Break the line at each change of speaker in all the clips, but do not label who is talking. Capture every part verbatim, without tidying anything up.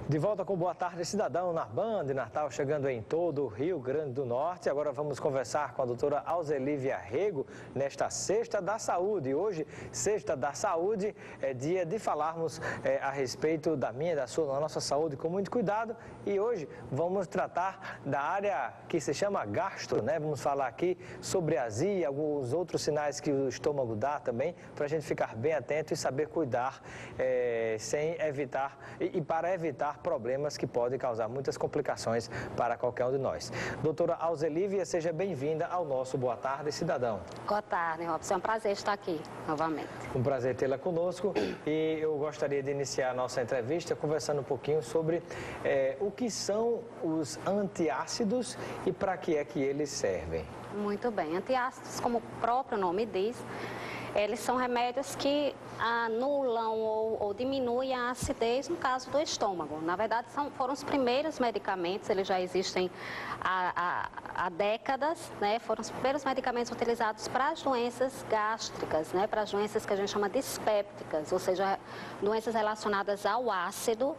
De volta com Boa Tarde Cidadão na Band Natal, chegando em todo o Rio Grande do Norte. Agora vamos conversar com a doutora Alzelívia Rego nesta Sexta da Saúde. Hoje, Sexta da Saúde, é dia de falarmos é, a respeito da minha e da sua, da nossa saúde com muito cuidado. E hoje vamos tratar da área que se chama gastro, né? Vamos falar aqui sobre azia e alguns outros sinais que o estômago dá também, para a gente ficar bem atento e saber cuidar é, sem evitar, e, e para evitar problemas que podem causar muitas complicações para qualquer um de nós. Doutora Alzelívia, seja bem-vinda ao nosso Boa Tarde Cidadão.
Boa tarde, Robson. É um prazer estar aqui novamente.
Um prazer tê-la conosco e eu gostaria de iniciar a nossa entrevista conversando um pouquinho sobre é, o que são os antiácidos e para que é que eles servem.
Muito bem. Antiácidos, como o próprio nome diz, eles são remédios que anulam ou, ou diminuem a acidez no caso do estômago. Na verdade, são, foram os primeiros medicamentos, eles já existem há, há, há décadas, né? Foram os primeiros medicamentos utilizados para as doenças gástricas, né? Para as doenças que a gente chama dispépticas, ou seja, doenças relacionadas ao ácido,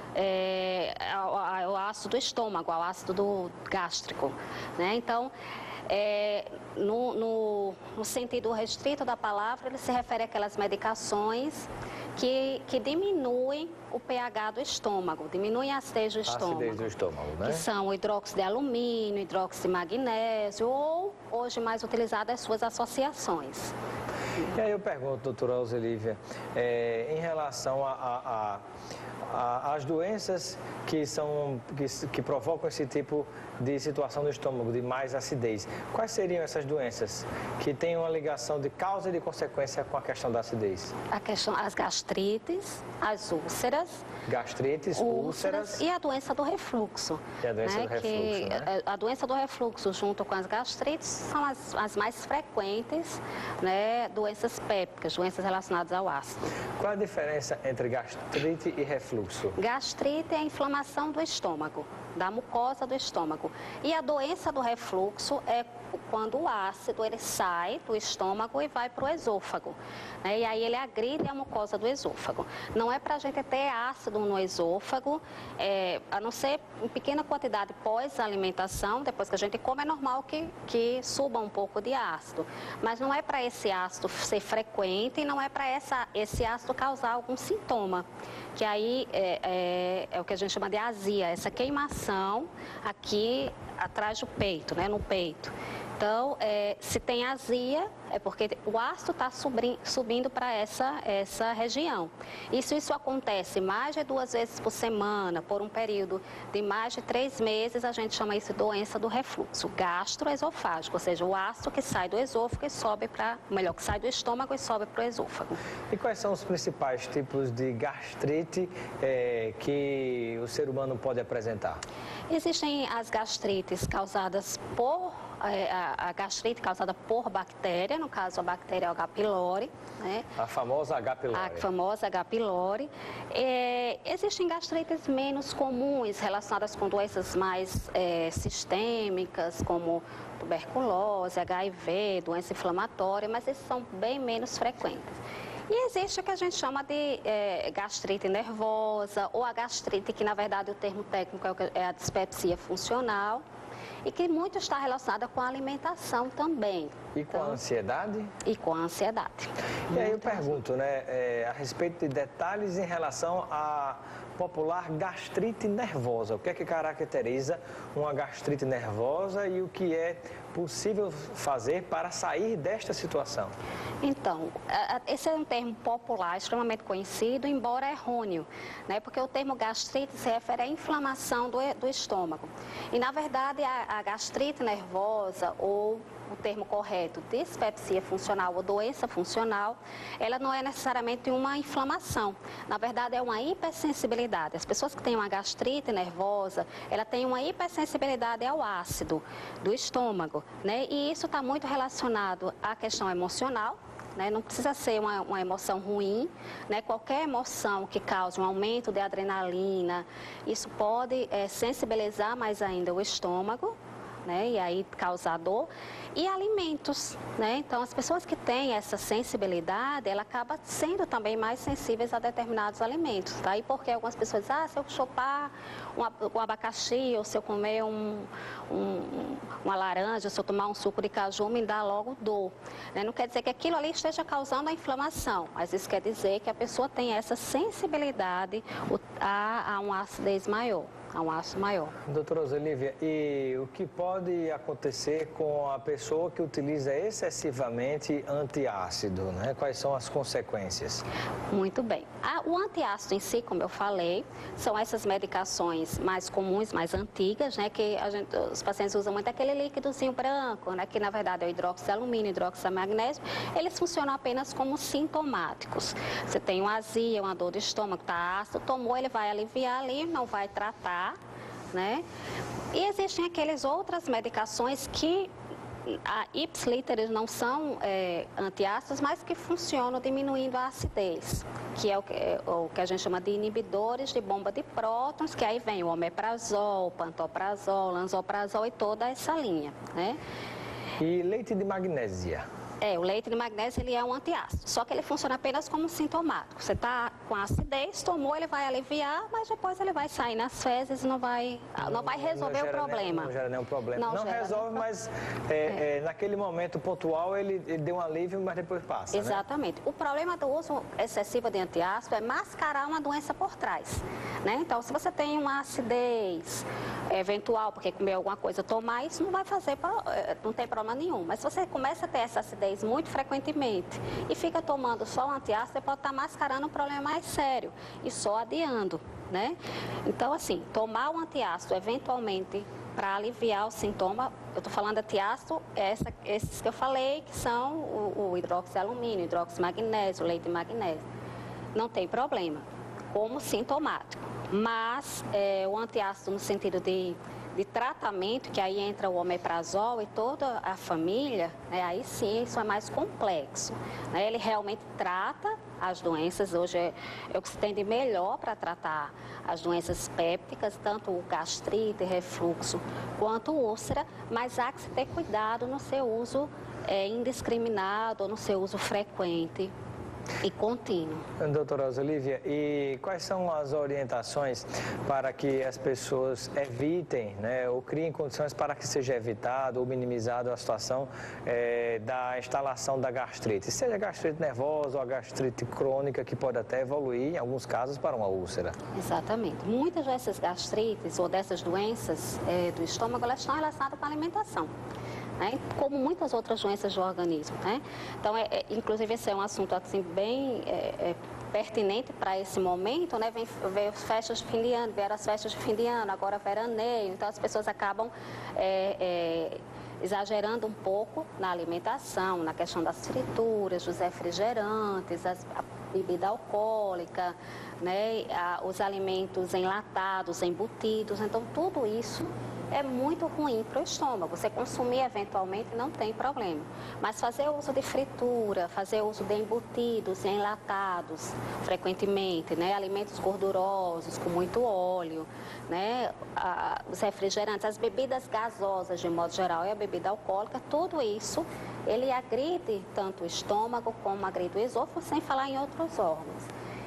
é, ao, ao ácido do estômago, ao ácido do gástrico, né? Então, É, no, no, no sentido restrito da palavra, ele se refere àquelas medicações que, que diminuem o pH do estômago, diminuem a acidez do estômago.
Acidez do estômago, né?
Que são o hidróxido de alumínio, hidróxido de magnésio ou, hoje mais utilizado, as suas associações.
E aí eu pergunto, doutora Alzelívia, é, em relação a, a, a, a, as doenças que, são, que, que provocam esse tipo de situação do estômago, de mais acidez, quais seriam essas doenças que têm uma ligação de causa e de consequência com a questão da acidez?
A questão, as gastrites, as úlceras,
Gastrites, úlceras, úlceras
e a doença do refluxo.
E a doença
né?
do refluxo,
que,
né?
A doença do refluxo junto com as gastrites são as, as mais frequentes, né? Doenças pépticas, doenças relacionadas ao ácido.
Qual a diferença entre gastrite e refluxo?
Gastrite é a inflamação do estômago, da mucosa do estômago. E a doença do refluxo é quando o ácido ele sai do estômago e vai para o esôfago, né? E aí ele agride a mucosa do esôfago. Não é para a gente ter ácido no esôfago, é, a não ser em pequena quantidade pós-alimentação, depois que a gente come é normal que, que suba um pouco de ácido. Mas não é para esse ácido ser frequente e não é para esse ácido causar algum sintoma. Que aí é, é, é o que a gente chama de azia, essa queimação aqui atrás do peito, né, no peito. Então, é, se tem azia, é porque o ácido está subindo para essa, essa região. E se isso acontece mais de duas vezes por semana, por um período de mais de três meses, a gente chama isso de doença do refluxo gastroesofágico, ou seja, o ácido que sai do esôfago e sobe para, melhor, que sai do estômago e sobe para o esôfago.
E quais são os principais tipos de gastrite é, que o ser humano pode apresentar? Existem
as gastrites causadas por, é, a, a gastrite causada por bactéria, no caso a bactéria H. pylori, né?
A famosa H. pylori.
A famosa H. pylori. É, existem gastrites menos comuns relacionadas com doenças mais é, sistêmicas, como tuberculose, H I V, doença inflamatória, mas esses são bem menos frequentes. E existe o que a gente chama de é, gastrite nervosa, ou a gastrite, que na verdade o termo técnico é a dispepsia funcional, e que muito está relacionada com a alimentação também.
E com então, a ansiedade?
E com a ansiedade.
E aí eu pergunto, né, é, a respeito de detalhes em relação à popular gastrite nervosa. O que é que caracteriza uma gastrite nervosa e o que é possível fazer para sair desta situação?
Então, esse é um termo popular, extremamente conhecido, embora errôneo, né? Porque o termo gastrite se refere à inflamação do, do estômago. E, na verdade, a, a gastrite nervosa, ou o termo correto, dispepsia funcional ou doença funcional, ela não é necessariamente uma inflamação. Na verdade, é uma hipersensibilidade. As pessoas que têm uma gastrite nervosa, ela tem uma hipersensibilidade ao ácido do estômago, né? E isso está muito relacionado à questão emocional, né? Não precisa ser uma, uma emoção ruim, né? Qualquer emoção que cause um aumento de adrenalina, isso pode é, sensibilizar mais ainda o estômago, né? E aí causar dor. E alimentos, né? Então, as pessoas que têm essa sensibilidade, ela acaba sendo também mais sensíveis a determinados alimentos, tá? E porque algumas pessoas dizem, ah, se eu chupar um abacaxi, ou se eu comer um, um, uma laranja, se eu tomar um suco de caju, me dá logo dor, né? Não quer dizer que aquilo ali esteja causando a inflamação, mas isso quer dizer que a pessoa tem essa sensibilidade a, a uma acidez maior. A um ácido maior.
Doutora Roselívia, e o que pode acontecer com a pessoa que utiliza excessivamente antiácido, né? Quais são as consequências?
Muito bem. O antiácido em si, como eu falei, são essas medicações mais comuns, mais antigas, né? Que a gente, os pacientes usam muito aquele líquidozinho branco, né? Que na verdade é o hidróxido de alumínio, hidróxido de magnésio. Eles funcionam apenas como sintomáticos. Você tem uma azia, uma dor de estômago, tá ácido, tomou, ele vai aliviar ali, não vai tratar. Né? E existem aquelas outras medicações que a ipsilíteres não são é, antiácidos, mas que funcionam diminuindo a acidez, que é o que, é o que a gente chama de inibidores de bomba de prótons, que aí vem o omeprazol, pantoprazol, lanzoprazol e toda essa linha, né?
E leite de magnésia?
É, o leite de magnésio ele é um antiácido, só que ele funciona apenas como sintomático. Você está com acidez, tomou, ele vai aliviar, mas depois ele vai sair nas fezes e não vai, não, não vai resolver não o problema.
Nem, não gera nenhum problema. Não, não resolve, mas é, é. É, naquele momento pontual ele, ele deu um alívio, mas depois passa.
Exatamente.
Né?
O problema do uso excessivo de antiácido é mascarar uma doença por trás, né? Então, se você tem uma acidez eventual, porque comeu alguma coisa, tomar, isso não vai fazer, não tem problema nenhum. Mas se você começa a ter essa acidez muito frequentemente e fica tomando só o antiácido, você pode estar mascarando um problema mais sério e só adiando, né? Então, assim, tomar o antiácido eventualmente para aliviar o sintoma, eu estou falando de antiácido, essa, esses que eu falei, que são o, o hidróxido de alumínio, hidróxido de magnésio, leite de magnésio, não tem problema, como sintomático. Mas é, o antiácido no sentido de de tratamento, que aí entra o omeprazol e toda a família, né, aí sim isso é mais complexo, né? Ele realmente trata as doenças, hoje é, é o que se tem de melhor para tratar as doenças pépticas, tanto o gastrite, refluxo, quanto úlcera, mas há que se ter cuidado no seu uso é, indiscriminado ou no seu uso frequente e contínuo.
Doutora Roselívia, e quais são as orientações para que as pessoas evitem, né, ou criem condições para que seja evitado ou minimizado a situação é, da instalação da gastrite, seja a gastrite nervosa ou a gastrite crônica, que pode até evoluir, em alguns casos, para uma úlcera?
Exatamente. Muitas dessas gastrites ou dessas doenças é, do estômago, elas estão relacionadas com a alimentação. Né? Como muitas outras doenças do organismo, né? Então, é, é, inclusive, esse é um assunto assim, bem é, é, pertinente para esse momento, né? Vem, vem as festas de fim de ano, vieram as festas de fim de ano, agora veraneio, então as pessoas acabam é, é, exagerando um pouco na alimentação, na questão das frituras, dos refrigerantes, as, a bebida alcoólica, né? A, os alimentos enlatados, embutidos, então tudo isso é muito ruim para o estômago. Você consumir eventualmente não tem problema. Mas fazer uso de fritura, fazer uso de embutidos, enlatados frequentemente, né? Alimentos gordurosos, com muito óleo, né? Ah, os refrigerantes, as bebidas gasosas de modo geral e a bebida alcoólica, tudo isso, ele agride tanto o estômago como agride o esôfago, sem falar em outros órgãos.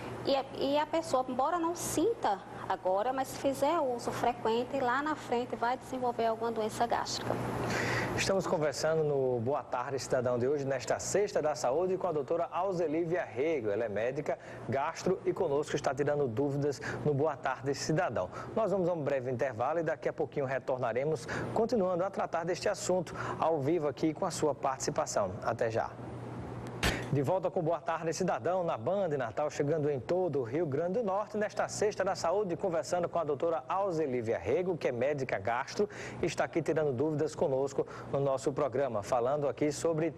E, e a pessoa, embora não sinta agora, mas se fizer uso frequente, lá na frente vai desenvolver alguma doença gástrica.
Estamos conversando no Boa Tarde Cidadão de hoje, nesta Sexta da Saúde, com a doutora Alzelívia Rego. Ela é médica, gastro e conosco está tirando dúvidas no Boa Tarde Cidadão. Nós vamos a um breve intervalo e daqui a pouquinho retornaremos, continuando a tratar deste assunto ao vivo aqui com a sua participação. Até já. De volta com Boa Tarde Cidadão, na Band Natal, chegando em todo o Rio Grande do Norte, nesta Sexta da Saúde, conversando com a doutora Alzelívia Rego, que é médica gastro, e está aqui tirando dúvidas conosco no nosso programa, falando aqui sobre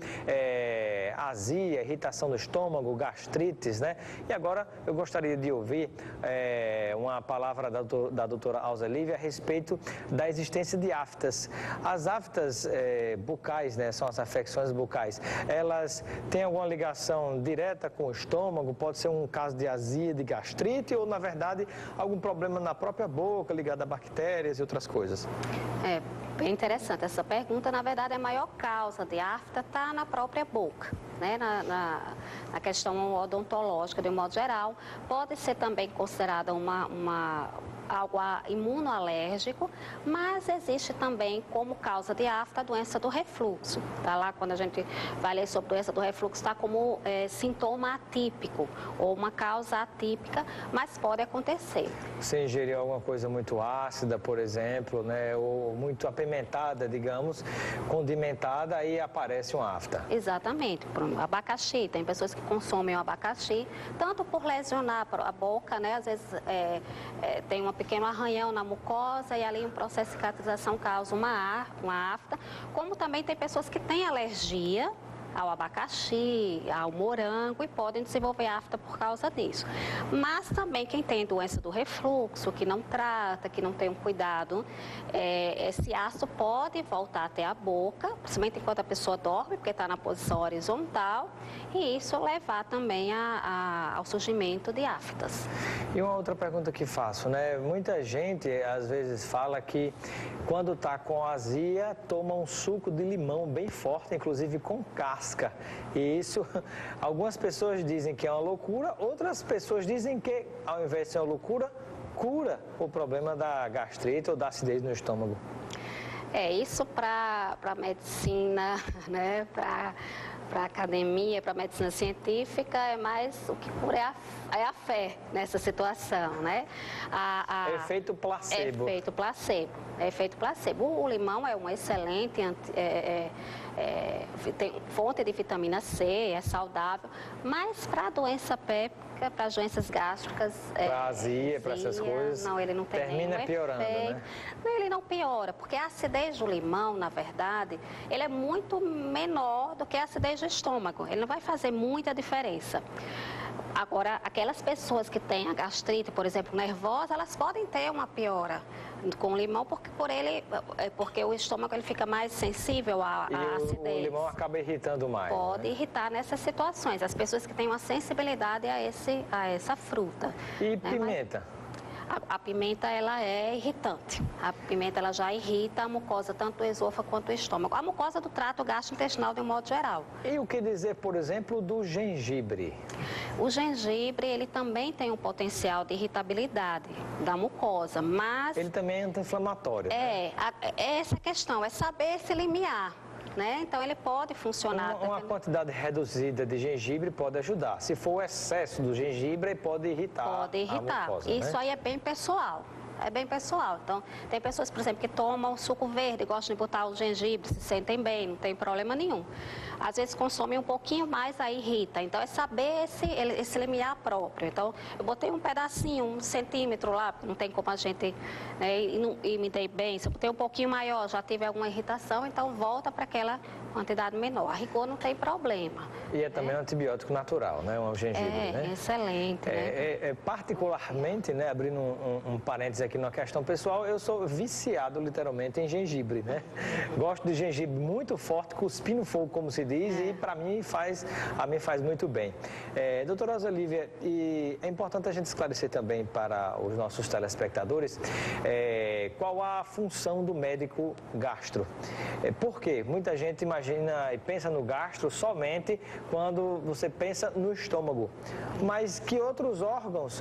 é, azia, irritação do estômago, gastrites, né? E agora eu gostaria de ouvir é, uma palavra da, da doutora Alzelívia a respeito da existência de aftas. As aftas é, bucais, né, são as afecções bucais, elas têm alguma ligação ligação direta com o estômago? Pode ser um caso de azia, de gastrite, ou na verdade algum problema na própria boca ligado a bactérias e outras coisas?
É, Bem interessante essa pergunta. Na verdade, a maior causa de afta está na própria boca, né? na, na, na questão odontológica, de um modo geral. Pode ser também considerada uma, uma, algo imunoalérgico, mas existe também como causa de afta a doença do refluxo. Tá lá, quando a gente vai ler sobre doença do refluxo, está como é, sintoma atípico ou uma causa atípica, mas pode acontecer.
Se ingerir alguma coisa muito ácida, por exemplo, né, ou muito apimentada, digamos, condimentada, aí aparece um afta.
Exatamente. Por um abacaxi, tem pessoas que consomem o abacaxi, tanto por lesionar a boca, né, às vezes é, é, tem um pequeno arranhão na mucosa e ali um processo de cicatrização causa uma, uma afta, como também tem pessoas que têm alergia ao abacaxi, ao morango e podem desenvolver afta por causa disso. Mas também quem tem doença do refluxo, que não trata, que não tem um cuidado, é, esse ácido pode voltar até a boca, principalmente enquanto a pessoa dorme, porque está na posição horizontal, e isso levar também a, a, ao surgimento de aftas.
E uma outra pergunta que faço, né? Muita gente às vezes fala que quando está com azia, toma um suco de limão bem forte, inclusive com casca. E isso, algumas pessoas dizem que é uma loucura, outras pessoas dizem que, ao invés de ser uma loucura, cura o problema da gastrite ou da acidez no estômago.
É, isso para a medicina, né, para a academia, para a medicina científica, é mais o que cura é a, é a fé nessa situação, né? A, a,
efeito placebo.
Efeito placebo. É efeito placebo. O, o limão é um excelente anti, é, é, é, tem fonte de vitamina C, é saudável, mas para a doença péptica, para as doenças gástricas...
Para é, azia, para essas coisas,
não, ele não tem
termina piorando,
efeito.
né?
Não, ele não piora, porque a acidez do limão, na verdade, ele é muito menor do que a acidez do estômago. Ele não vai fazer muita diferença. Agora, aquelas pessoas que têm a gastrite, por exemplo, nervosa, elas podem ter uma piora com o limão, porque, por ele, porque o estômago ele fica mais sensível à, à acidez.
E o limão acaba irritando mais.
Pode
né?
irritar nessas situações. As pessoas que têm uma sensibilidade a, esse, a essa fruta.
E
né?
pimenta?
Mas, A, a pimenta, ela é irritante. A pimenta, ela já irrita a mucosa, tanto do esôfago quanto do estômago. A mucosa do trato gastrointestinal, de um modo geral.
E o que dizer, por exemplo, do gengibre?
O gengibre, ele também tem um potencial de irritabilidade da mucosa, mas...
Ele também é anti-inflamatório.
É,
né?
a, é essa questão, é saber se limiar. Né? Então, ele pode funcionar.
Uma, uma quantidade reduzida de gengibre pode ajudar. Se for o excesso do gengibre, pode irritar
Pode irritar.
a mucosa,
Isso
né?
aí é bem pessoal. É bem pessoal. Então, tem pessoas, por exemplo, que tomam suco verde, gostam de botar o gengibre, se sentem bem, não tem problema nenhum. Às vezes consomem um pouquinho mais, aí irrita. Então, é saber esse, esse limiar próprio. Então, eu botei um pedacinho, um centímetro lá, não tem como a gente, né, e, não, e me dei bem. Se eu botei um pouquinho maior, já tive alguma irritação, então volta para aquela quantidade menor. A rigor não tem problema.
E é também
né?
um antibiótico natural, né? Um gengibre,
é,
né?
Excelente,
é,
né?
É, é, particularmente, né, abrindo um, um, um parênteses aqui numa questão pessoal, eu sou viciado literalmente em gengibre, né? Gosto de gengibre muito forte, cuspindo fogo, como se diz, é. e para mim faz, a mim faz muito bem. É, doutora Rosa Lívia, e é importante a gente esclarecer também para os nossos telespectadores é, qual a função do médico gastro. É, por quê? Muita gente imagina e pensa no gastro somente quando você pensa no estômago, mas que outros órgãos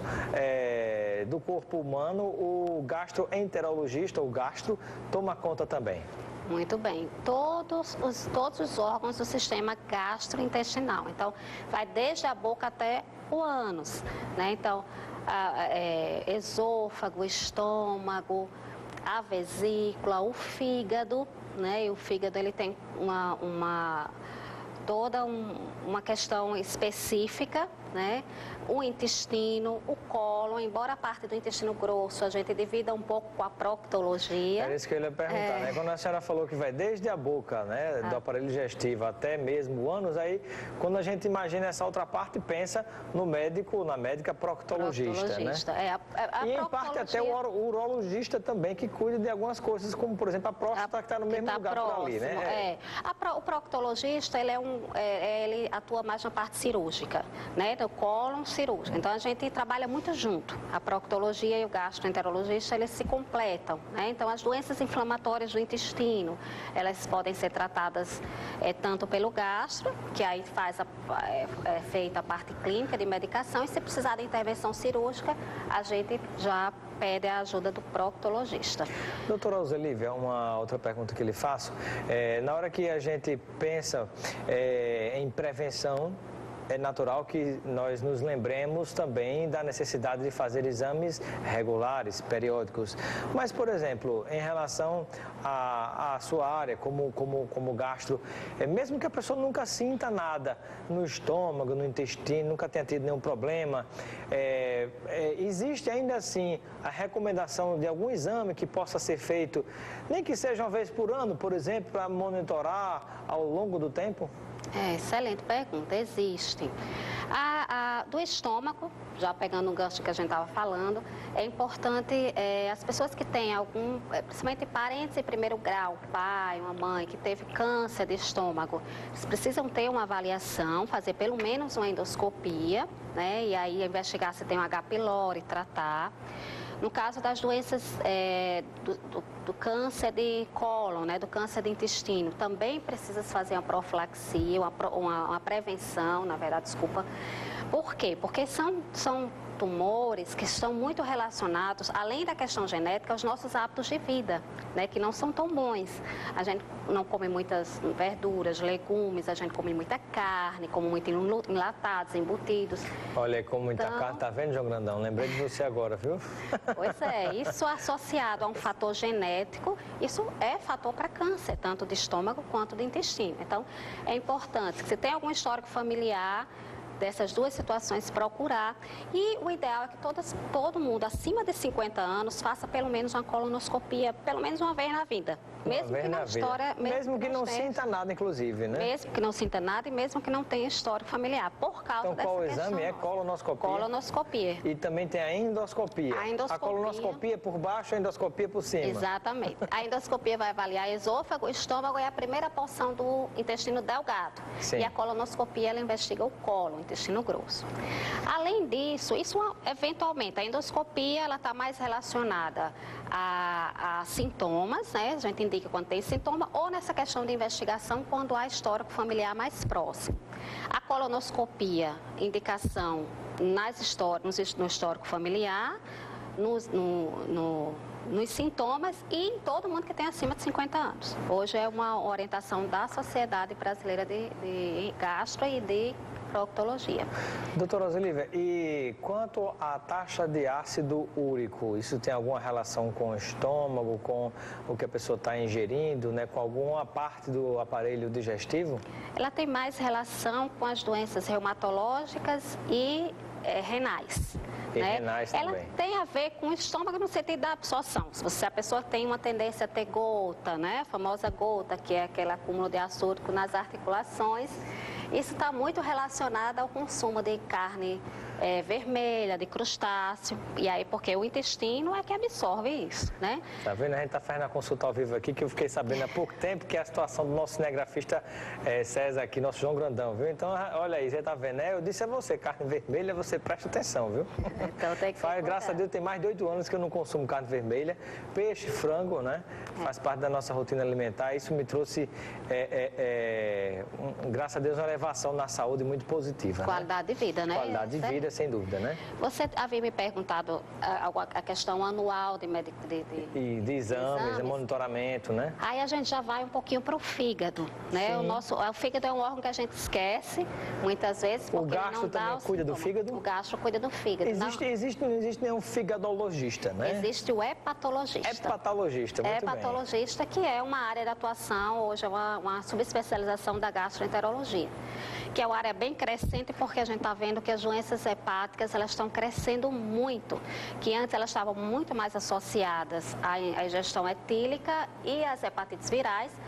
é, do corpo humano o gastroenterologista, o gastro, toma conta também?
Muito bem. Todos os, todos os órgãos do sistema gastrointestinal. Então, vai desde a boca até o ânus, né? Então, a, é, esôfago, estômago, a vesícula, o fígado, né? E o fígado, ele tem uma... uma toda um, uma questão específica, né? O intestino, o cólon, embora a parte do intestino grosso a gente divida um pouco com a proctologia.
É isso que eu ia perguntar, é... né? Quando a senhora falou que vai desde a boca, né, ah. do aparelho digestivo até mesmo o ânus, aí quando a gente imagina essa outra parte, pensa no médico, na médica proctologista, proctologista.
né? É, a, a, a
e em parte até o urologista também, que cuida de algumas coisas, como por exemplo a próstata, a, que está no mesmo tá lugar próximo, por ali, né?
É. A, o proctologista, ele, é um, é, ele atua mais na parte cirúrgica, né? do cólon cirúrgico. Então, a gente trabalha muito junto. A proctologia e o gastroenterologista, eles se completam, né? Então, as doenças inflamatórias do intestino, elas podem ser tratadas é, tanto pelo gastro, que aí faz a, é, é feita a parte clínica de medicação, e se precisar de intervenção cirúrgica, a gente já pede a ajuda do proctologista.
Doutora Alzelívia, uma outra pergunta que lhe faço. É, na hora que a gente pensa é, em prevenção, é natural que nós nos lembremos também da necessidade de fazer exames regulares, periódicos. Mas, por exemplo, em relação à, à sua área, como, como, como gastro, é, mesmo que a pessoa nunca sinta nada no estômago, no intestino, nunca tenha tido nenhum problema, é, é, existe ainda assim a recomendação de algum exame que possa ser feito, nem que seja uma vez por ano, por exemplo, para monitorar ao longo do tempo?
É, excelente pergunta, existe. A, a, do estômago, já pegando o gancho que a gente estava falando, é importante é, as pessoas que têm algum, principalmente parentes em primeiro grau, pai, uma mãe que teve câncer de estômago, eles precisam ter uma avaliação, fazer pelo menos uma endoscopia, né? E aí investigar se tem um H. pylori, tratar. No caso das doenças é, do, do, do câncer de cólon, né, do câncer de intestino, também precisa se fazer uma profilaxia, uma, uma, uma prevenção, na verdade, desculpa. Por quê? Porque são, são tumores que estão muito relacionados, além da questão genética, aos nossos hábitos de vida, né, que não são tão bons. A gente não come muitas verduras, legumes, a gente come muita carne, come muito enlatados, embutidos.
Olha, com muita
então,
carne, tá vendo, João Grandão? Lembrei de você agora, viu?
Pois é, isso associado a um fator genético, isso é fator para câncer, tanto de estômago quanto de intestino. Então, é importante que se tem algum histórico familiar dessas duas situações, procurar. E o ideal é que todas, todo mundo acima de cinquenta anos faça pelo menos uma colonoscopia, pelo menos uma vez na vida. Mesmo que não história,
mesmo, mesmo que não sinta nada, inclusive, né?
Mesmo que não sinta nada e mesmo que não tenha histórico familiar, por causa
então,
dessa
qual o
questão.
exame? É colonoscopia?
Colonoscopia.
E também tem a endoscopia.
A endoscopia.
A colonoscopia por baixo, a endoscopia por cima.
Exatamente. A endoscopia vai avaliar esôfago, estômago e a primeira porção do intestino delgado. Sim. E a colonoscopia, ela investiga o cólon, intestino grosso. Além disso, isso eventualmente, a endoscopia, ela está mais relacionada a, a sintomas, né? A gente indica quando tem sintoma, ou nessa questão de investigação, quando há histórico familiar mais próximo. A colonoscopia, indicação nas histórias, no histórico familiar, no, no, no, nos sintomas e em todo mundo que tem acima de cinquenta anos. Hoje é uma orientação da Sociedade Brasileira de, de Gastro e de Proctologia.
Doutora Alzelívia, e quanto à taxa de ácido úrico, isso tem alguma relação com o estômago, com o que a pessoa está ingerindo, né, com alguma parte do aparelho digestivo?
Ela tem mais relação com as doenças reumatológicas e é, renais.
E
né?
renais
Ela
também.
tem a ver com o estômago no sentido da absorção. Se você, a pessoa tem uma tendência a ter gota, né, a famosa gota, que é aquele acúmulo de ácido úrico nas articulações, isso está muito relacionado ao consumo de carne é, vermelha, de crustáceo, e aí porque o intestino é que absorve isso, né?
Tá vendo? A gente está fazendo a consulta ao vivo aqui, que eu fiquei sabendo há pouco tempo que é a situação do nosso cinegrafista é, César aqui, nosso João Grandão, viu? Então, olha aí, você tá vendo, né? Eu disse a você, carne vermelha, você presta atenção, viu?
Então tem que
Faz, graças a Deus, tem mais de oito anos que eu não consumo carne vermelha, peixe, frango, né? É. Faz parte da nossa rotina alimentar, isso me trouxe, é, é, é, um, graças a Deus, uma elevação na saúde muito positiva.
Qualidade
né?
de vida, né?
Qualidade de vida, sem dúvida, né?
Você havia me perguntado a, a questão anual de, de, de,
de, de exames, exames, de monitoramento, né?
Aí a gente já vai um pouquinho para o fígado, né? Sim. O nosso, o fígado é um órgão que a gente esquece muitas vezes.
O gastro não também cuida do fígado?
O gastro cuida do fígado.
Existe, não existe, não existe nenhum figadologista, né?
Existe o hepatologista.
Hepatologista, muito bem.
Hepatologista, que é uma área de atuação, hoje é uma, uma subespecialização da gastroenterologia, que é uma área bem crescente porque a gente está vendo que as doenças hepáticas elas estão crescendo muito, que antes elas estavam muito mais associadas à ingestão etílica e às hepatites virais,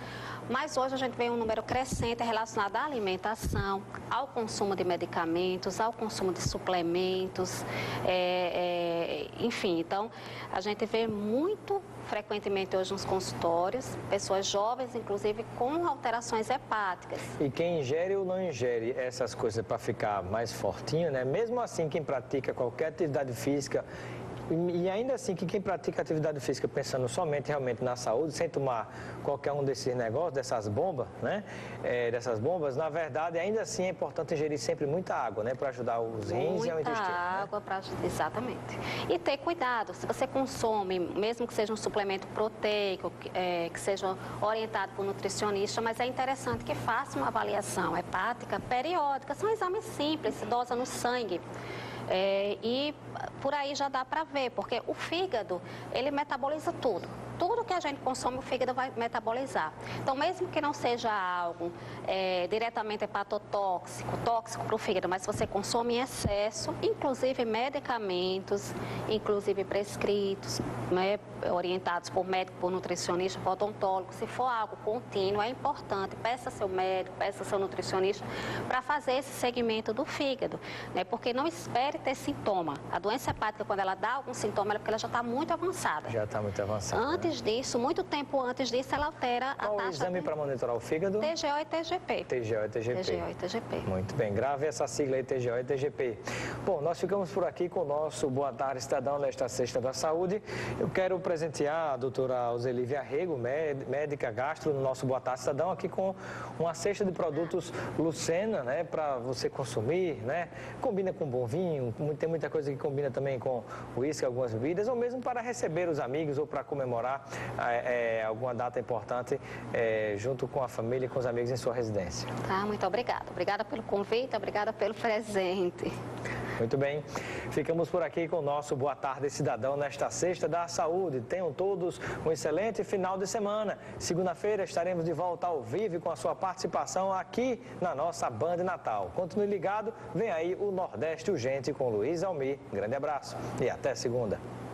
Mas hoje a gente vê um número crescente relacionado à alimentação, ao consumo de medicamentos, ao consumo de suplementos, é, é, enfim. Então, a gente vê muito frequentemente hoje nos consultórios, pessoas jovens, inclusive, com alterações hepáticas.
E quem ingere ou não ingere essas coisas para ficar mais fortinho, né? Mesmo assim, quem pratica qualquer atividade física, e ainda assim, que quem pratica atividade física pensando somente realmente na saúde, sem tomar qualquer um desses negócios, dessas bombas, né? É, dessas bombas, na verdade, ainda assim é importante ingerir sempre muita água, né? Para ajudar os rins e o intestino.
Muita água, né? Para ajudar, exatamente. E ter cuidado, se você consome, mesmo que seja um suplemento proteico, é, que seja orientado por nutricionista, mas é interessante que faça uma avaliação hepática periódica, são exames simples, se dosa no sangue. É, e por aí já dá para ver, porque o fígado, ele metaboliza tudo. Tudo que a gente consome, o fígado vai metabolizar. Então, mesmo que não seja algo é, diretamente hepatotóxico, tóxico para o fígado, mas se você consome em excesso, inclusive medicamentos, inclusive prescritos, né, orientados por médico, por nutricionista, por odontólogo, se for algo contínuo, é importante, peça seu médico, peça seu nutricionista para fazer esse segmento do fígado, né, porque não espere ter sintoma. A doença hepática, quando ela dá algum sintoma, é porque ela já está muito avançada.
Já está muito avançada.
Antes Antes disso, muito tempo antes disso, ela altera a
Qual
taxa...
o exame
de...
para monitorar o fígado?
T G O e T G P.
T G O e T G P.
T G O e T G P.
Muito bem, grave essa sigla aí, T G O e T G P. Bom, nós ficamos por aqui com o nosso Boa Tarde Cidadão nesta Sexta da Saúde. Eu quero presentear a doutora Alzelívia Rego, médica gastro, no nosso Boa Tarde Cidadão, aqui com uma cesta de produtos Lucena, né, para você consumir, né? Combina com bom vinho, tem muita coisa que combina também com uísque, algumas bebidas, ou mesmo para receber os amigos ou para comemorar é, É, alguma data importante é, junto com a família e com os amigos em sua residência.
Tá, muito obrigada. Obrigada pelo convite, obrigada pelo presente.
Muito bem. Ficamos por aqui com o nosso Boa Tarde Cidadão nesta Sexta da Saúde. Tenham todos um excelente final de semana. Segunda-feira estaremos de volta ao vivo com a sua participação aqui na nossa Band Natal. Continue ligado, vem aí o Nordeste Urgente com Luiz Almir. Grande abraço e até segunda.